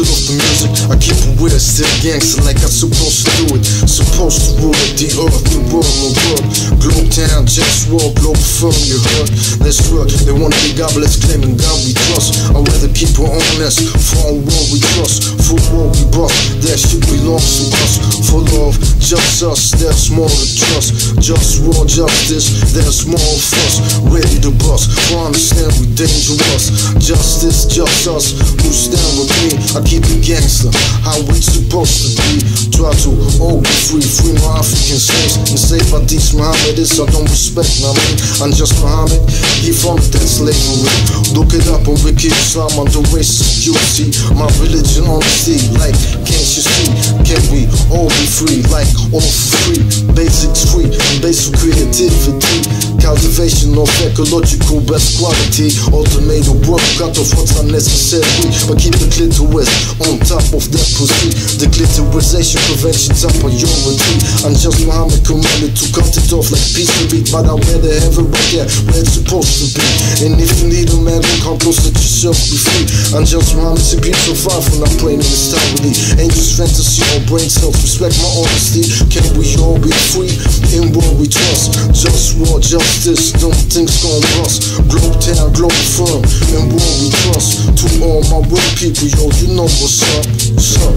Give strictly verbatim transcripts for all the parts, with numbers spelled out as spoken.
of the music, I keep it weird, still gangster like I'm supposed to do it. Supposed to rule it, the earth, the world, my world. Globetown, JustWar, Globalfirm, you heard? Let's work, they wanna be godless, claiming God we trust. I'd rather keep it honest, for our world we trust. For war we bust, that shit belongs to us. For love, just us, there's more to trust. Just war, justice, there's more of us. Ready to bust, for understand we dangerous. Justice, just us, who stand with me. I keep it gangster, how we supposed to be. Try to all be free, free my African slaves. And say by these Mohammedists, I don't respect, I mean, I'm just Muhammad, he funded that slavery. Look it up on Wiki Islam under racist security. My religion honesty, like, can't you see? Can we all be free, like, all for free? Basics free, and basic creativity. Cultivation of ecological best quality. Automated work, cut off what's unnecessary. But keep the clitoris on top of that pussy. The clitorisation prevention top priority. I'm just Muhammad commanded to cut it off like piece of meat. But I rather have it right there where it's supposed to be. And if you need a man, come close, let yourself be free. I'm just Muhammad, to be so far from not playing in this time with me. Ain't just fantasy or brain cells, respect my honesty. Can we all be free? In what we trust. Just war, justice, don't things gon' bust. Globetown, Globalfirm, in what we trust. To all my real people, yo, you know what's up, what's up.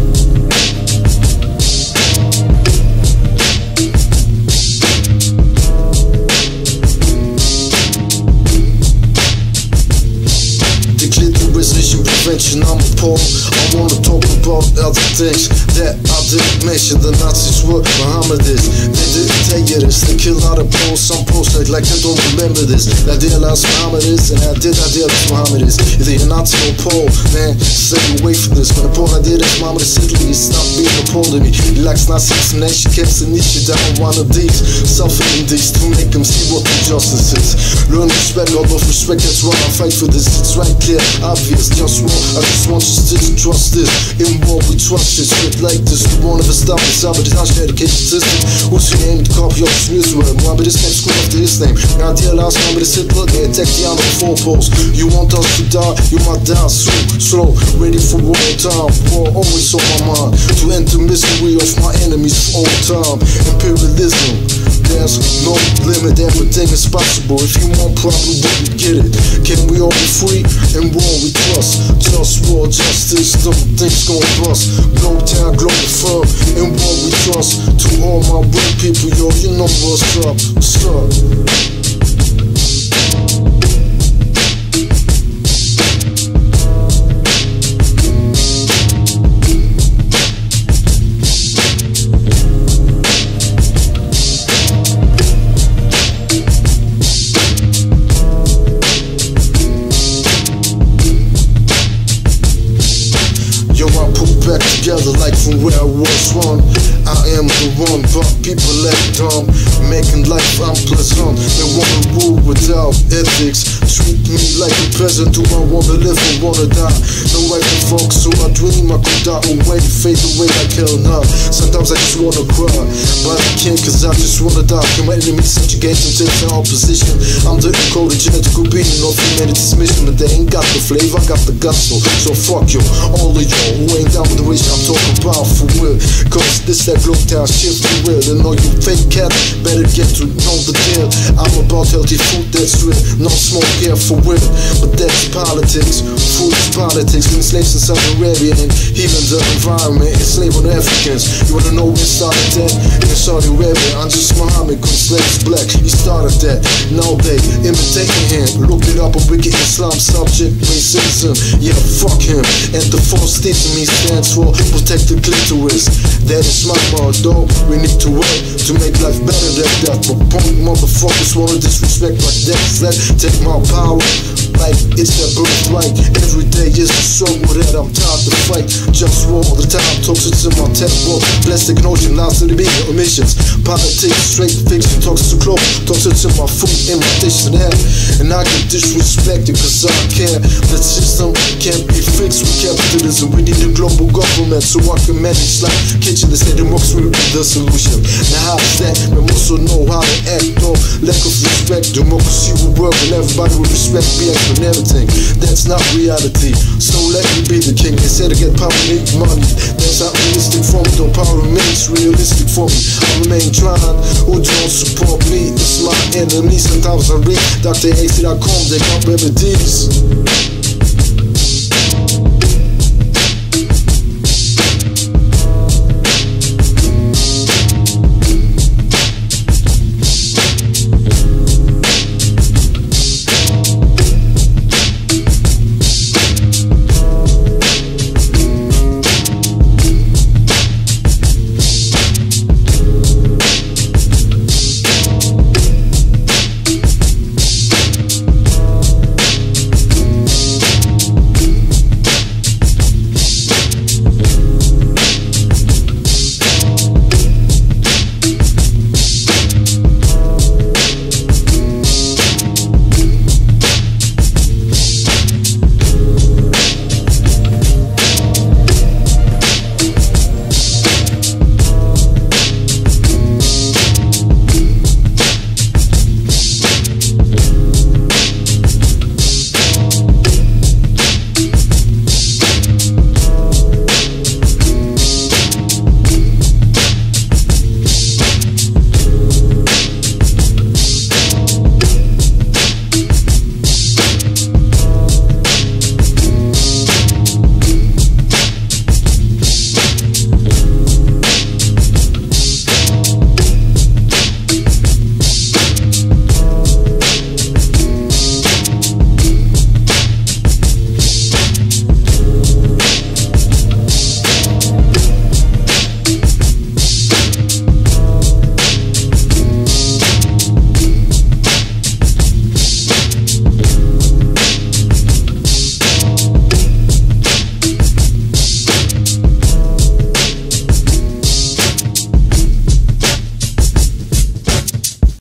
Prevention, I'm appalled. I wanna talk about other things that I didn't mention. The Nazis were Mohammedists. They didn't tell you this. They kill out of Poles. Some Poles like, like they don't remember this. I idealize Mohammedists, and I did idealize Mohammedists. Either you're Nazi or Pole, man, stay away from this. When the Pole idealist Mohammedist Italy, stop being a Pole to me. He likes Nazis and she keeps an issue down one of these. Suffering these to make them see what injustice is. Learn respect, all of respect, that's why I fight for this. It's right clear, obvious, just war. I just want you to trust this. In war we trust this. Shit like this. We won't ever stop this. I'm a detached education system. Who's your name? The copy of Swiss word. Mohammed is can't screw after his name. Now idealize Mohammed is Hitler. They attack the arm of the four poles. You want us to die? You might die soon. Slow, ready for war time. War always on my mind. To end the misery of my enemies for all time. Imperialism. There's no limit, everything is possible. If you want probably we get it. Can we all be free? In war we trust. Just war, justice, don't things gon' bust. Globetown, Globalfirm, in war we trust. To all my real people, yo, you know what's up, what's up. Back together like from where I was one. I am the one, but people act dumb, making life unpleasant. They wanna rule without ethics. Treat me like a peasant. Do I wanna live or wanna die? No way to fuck, so I dream I could die away, fade away like hell now. Sometimes I just wanna cry, but I can't cause I just wanna die. Can my enemies subjugate into their opposition? I'm the encoded genetical being of humanity's mission, but they ain't got the flavor, I got the gusto. So fuck you, all of y'all who ain't down with the wish I'm talking about for real. Cause this that Globetown shit for real. And all you fake cats better get to know the deal. I'm about healthy food that's real, no smoke here for real. But that's politics, food is politics. Been slaves in Saudi Arabia and healing the environment, enslaving Africans. You wanna know where started that? In Saudi Arabia, I'm just Muhammad, cause slaves black. He started that, now they imitating him. Look it up on Wiki Islam, subject racism. Yeah, fuck him. And the false teaching me stands for protect the clitoris. That is my motto. We need to work to make life better than that. But punk motherfuckers wanna disrespect like that. That take my power like it's their birthright. Every day is a struggle that I'm tired to fight. Just war all the time, toxic in my temple. Plastic notion, lies to the big emissions. Politics, straight fiction, talks to close. Toxic in my food, in my dish and hair. And I get disrespected cause I care. The system can't be fixed with capitalism. We need a global government so I can manage like kitchen. The state works will be the solution. Now how's that? We also know how to act though. Lack of respect, democracy will work and everybody will respect me. and everything. That's not reality, so let me be the king. They said to get power, need money. That's not realistic for me, though power remains realistic for me. I remain trying, who don't support me, it's my enemy. Sometimes I read Doctor A C dot com, they got remedies.